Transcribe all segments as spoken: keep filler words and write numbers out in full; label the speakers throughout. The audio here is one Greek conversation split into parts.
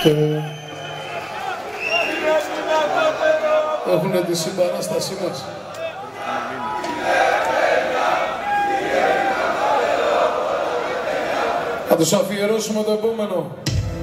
Speaker 1: και έχουν τη συμπαράστασή μας. Θα τους αφιερώσουμε το επόμενο.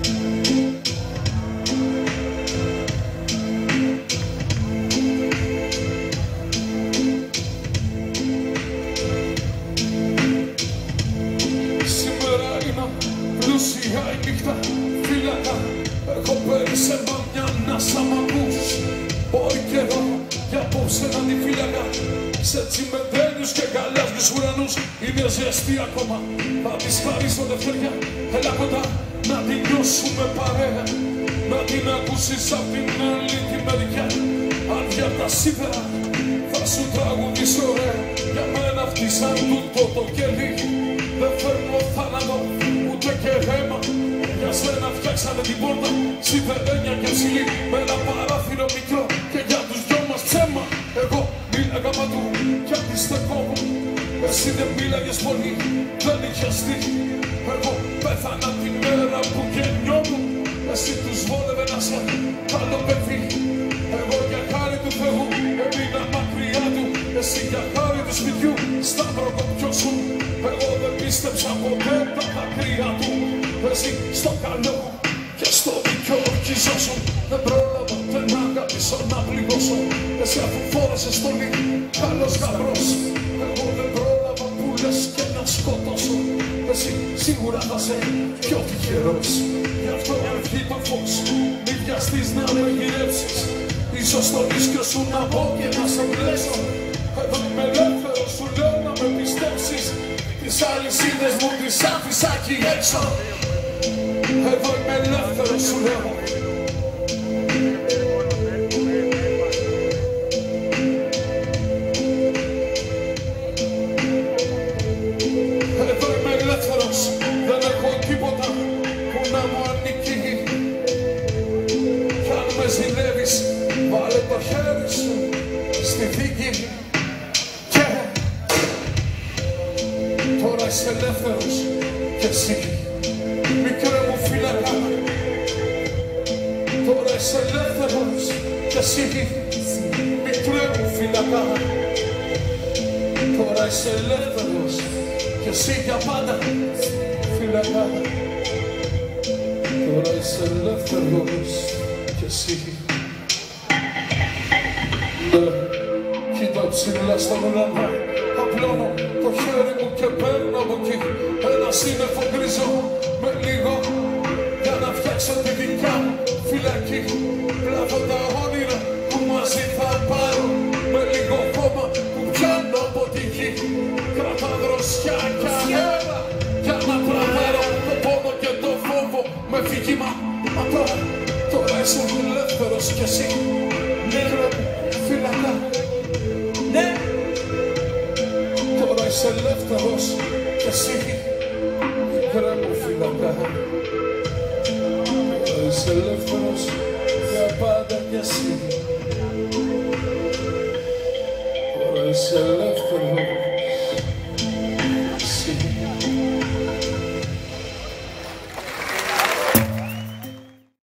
Speaker 1: Σήμερα είναι πλούσια η νύχτα, φύλακα. Έχω περισσεύμα μια ανάσα μ' ακούς. Μπορεί καιρό για απόψε να τη φύλακα. Σε τσιμεντένιους και γαλάζιους ουρανούς είναι ζεστή ακόμα. Θα της χαρίσω δευτεριά, έλα κοντά να την νιώσουμε παρέα. Να την ακούσεις απ' την άλλη τη μεριά. Αν για τα σίδερα θα σου τραγουδήσω ωραία. Για μένα φτύσαν τούτο το κελί. Δεν φέρνω θάνατο ούτε και αίμα. Για σένα φτιάξανε την πόρτα σιδερένια και ψηλή. Με ένα παράθυρο μικρό και για τους δυο μας ψέμα. Εγώ μίλαγα παντού κι αντιστεκόμουν. Εσύ δεν μίλαγες πολύ, δεν είχες τύχει. Εγώ πέθανα την μέρα που γεννιόμουν. Εσύ τους βόλευε να σε καλό παιδί. Εγώ για χάρη του Θεού έμεινα μακριά του. Εσύ για χάρη του σπιτιού σταυροκοπιώσουν. Εγώ δεν πίστεψα ποτέ τα δάκρυα του. Εσύ στο καλό και στο δίκιο ορκιζόσουν. Δεν πρόλαβα ούτε να αγαπήσω να πληγώσω. Εσύ αφού φόρεσες στολή καλός γαμπρός. Εγώ δεν πρόλαβα που λες και να σκοτώσω. Εσύ σίγουρα θα σε πιο τυχερός. Γι' αυτό αν βγει το φως μη βιαστείς να με γυρέψεις. Ίσως το ρίσκιο σου να μπω και να σε μπλέσω. Εδώ είμαι ελεύθερος, σου λέω να με πιστέψεις. Τις αλυσίδες μου τις άφησα εκεί έξω. Εδώ είμαι ελεύθερος, σου λέω. Εδώ είμαι ελεύθερος, δεν έχω τίποτα που να μου ανήκει. Κι αν με ζηλεύεις, βάλε το χέρι σου στη θήκη. Και τώρα είσαι ελεύθερος κι εσύ, μικρέ μου φύλακα. Τώρα είσαι ελεύθερος κι εσύ, μικρέ μου φύλακα. Τώρα είσαι ελεύθερος κι εσύ για πάντα, φύλακα. Τώρα είσαι ελεύθερος κι εσύ. Ναι, κοίτα ψηλά στον ουρανό. Απλώνω το χέρι μου και παίρνω από εκεί ένα σύννεφο γκρίζο με λίγο για να φτιάξω τη δικιά μου φυλακή. Πλάθω τα όνειρα που μαζί θα πάρω με λίγο χώμα που πιάνω από τη γη. Κρατά δροσιά κι αέρα για να τραβάρω το πόνο και το φόβο με φυγήμα. Μα τώρα, τώρα είσαι ελεύθερος κι εσύ, μικρό μου φυλακά. Ναι, τώρα είσαι ελεύθερος κι εσύ, μικρέ μου φυλακά. Τώρα είσαι ελεύθερος για πάντα κι εσύ. Τώρα είσαι ελεύθερος.